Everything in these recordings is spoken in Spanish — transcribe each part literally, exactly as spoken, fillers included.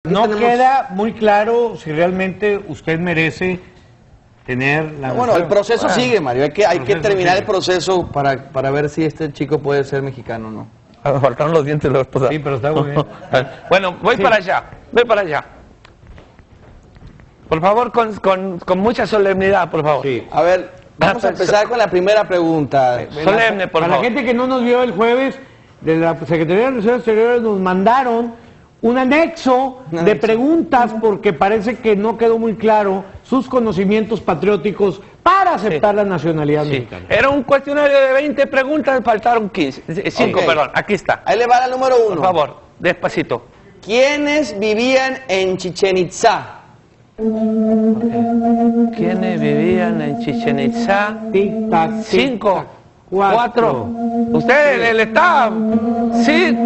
No tenemos... queda muy claro si realmente usted merece tener la... No, bueno, el proceso bueno, sigue, Mario. Hay que, hay que terminar sigue. el proceso para, para ver si este chico puede ser mexicano o no. Me faltaron los dientes de la esposa. Sí, pero está muy bien. Bueno, voy sí. para allá, voy para allá. Por favor, con, con, con mucha solemnidad, por favor. Sí. A ver, vamos a empezar con la primera pregunta. Solemne, por para favor. La gente que no nos vio el jueves, de la Secretaría de Relaciones Exteriores nos mandaron un anexo un de preguntas porque parece que no quedó muy claro sus conocimientos patrióticos para aceptar sí. la nacionalidad sí. mexicana. Era un cuestionario de veinte preguntas, faltaron quince, cinco, okay. perdón, aquí está. Ahí le va la número uno. Por favor, despacito. ¿Quiénes vivían en Chichén Itzá? Okay. ¿Quiénes vivían en Chichén Itzá? Tic, tac, Cinco. Tic, cuatro. Cuatro. Usted le está... Sí.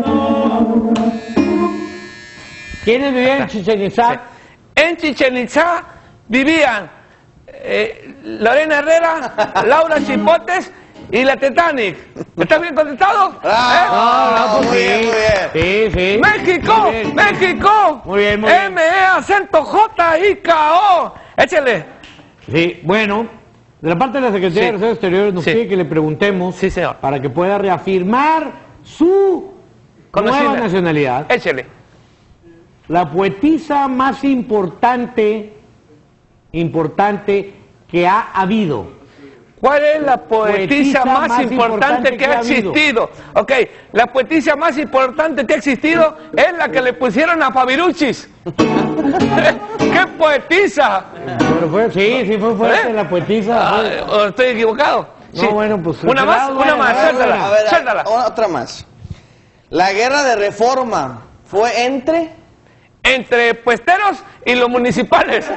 ¿Quiénes vivían en Chichén Itzá? Sí. En Chichén Itzá vivían eh, Lorena Herrera, Laura Chipotes y la Titanic. ¿Está bien contestado? Ah, ¿Eh? no, no, pues muy sí. bien, sí, sí. México, muy bien. México. Muy bien, muy bien. M E acento J I K O. Échale. Sí, bueno, de la parte de la Secretaría sí. de Relaciones Exteriores nos sí. pide que le preguntemos sí, señor. para que pueda reafirmar su nueva nacionalidad. Échale. La poetisa más importante, importante que ha habido. ¿Cuál es la poetisa, poetisa más, más importante, importante que, que ha existido? Ok, la poetisa más importante que ha existido es la que le pusieron a Fabiruchis. ¡Qué poetisa! Pero fue, sí, sí fue fuerte ¿Eh? la poetisa. Ah, ¿Estoy equivocado? No, sí. bueno, pues... Una más, una más, suéltala, a ver, suéltala. Otra más. La guerra de reforma fue entre... Entre puesteros y los municipales.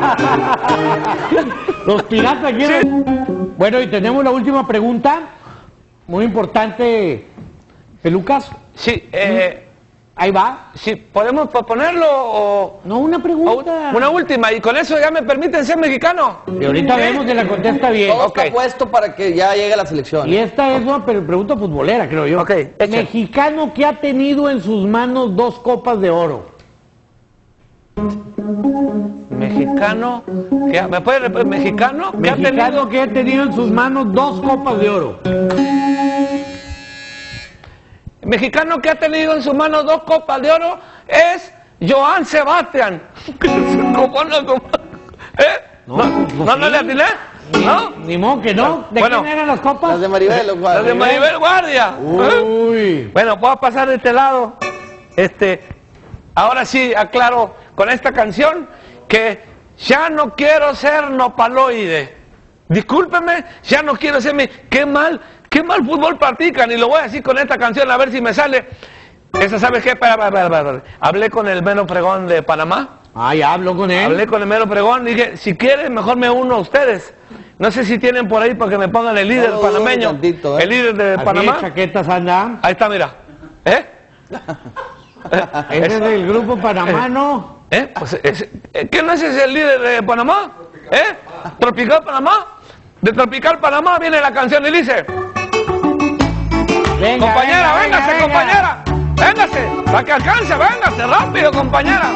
Los piratas quieren... Sí. Bueno, y tenemos la última pregunta, muy importante, Pelucas. Sí, eh... ahí va. Sí, ¿podemos proponerlo o...? No, una pregunta. O una última, y con eso ya me permiten ser mexicano. Y ahorita ¿Sí? vemos que la contesta bien. Todo okay. está puesto para que ya llegue la selección. Y esta es una pregunta futbolera, creo yo. Okay, mexicano que ha tenido en sus manos dos copas de oro. Mexicano que ¿me puede repetir? Mexicano que Mexicano ha tenido que ha tenido en sus manos dos copas de oro. Mexicano que ha tenido en sus manos dos copas de oro es Joan Sebastián. ¿Cómo no? ¿Cómo? ¿Eh? No, ¿No, pues ¿no, sí. no le atiné? ¿No? Ni modo que no. ¿De bueno, quién eran las copas? Las de Maribel Guardia. Las de Maribel Guardia. Uy. ¿Eh? Bueno, puedo pasar de este lado. Este, ahora sí aclaro con esta canción que ya no quiero ser nopaloide. Discúlpeme, ya no quiero ser mi... Qué mal, qué mal fútbol practican. Y lo voy a decir con esta canción a ver si me sale. Esa, ¿sabes qué? Para, para, para, para. Hablé con el Mero Pregón de Panamá. Ah, ya hablo con él. Hablé con el Mero Pregón. Dije, si quieren, mejor me uno a ustedes. No sé si tienen por ahí para que me pongan el líder no, panameño. Tantito, ¿eh? El líder de Así Panamá. Chaquetas anda. Ahí está, mira. ¿Eh? Ese es del grupo panamano. ¿Eh? Pues, es, ¿qué no es ese el líder de Panamá? ¿Eh? ¿Tropical Panamá? De Tropical Panamá viene la canción y dice... Venga, compañera, venga, véngase, venga, compañera. Véngase, para que alcance, véngase, rápido, compañera.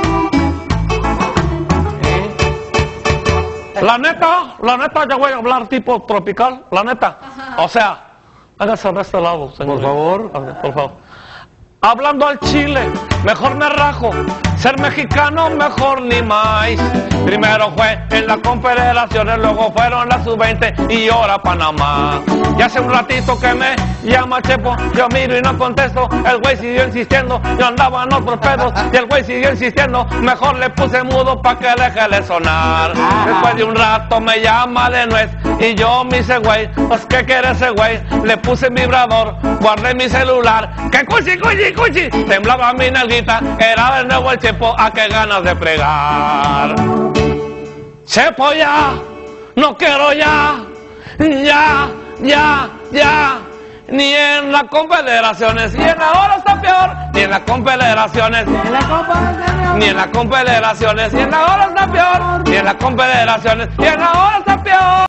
¿Eh? La neta, la neta, ya voy a hablar tipo tropical, la neta. O sea, hágase de este lado, señor. Por favor. Por favor. Hablando al chile, mejor me rajo. Ser mexicano, mejor ni más. Primero fue en las confederaciones, luego fueron las sub veinte y ahora Panamá. Y hace un ratito que me llama Chepo, yo miro y no contesto. El güey siguió insistiendo, yo andaba en otros pedos. Y el güey siguió insistiendo, mejor le puse mudo pa' que deje de sonar. Después de un rato me llama de nuez y yo me dice, güey, pues ¿qué quiere ese güey? Le puse vibrador, guardé mi celular. ¡Que cuchi, cuchi, cuchi! Temblaba mi nalguita, era de nuevo el Chepo, a qué ganas de fregar. Chepo ya, no quiero ya, ya, ya, ya. Ni en las confederaciones, y en ahora está peor, ni en las confederaciones, ni en las confederaciones, ni en las confederaciones, y en ahora está peor, ni en las confederaciones, y en ahora está peor.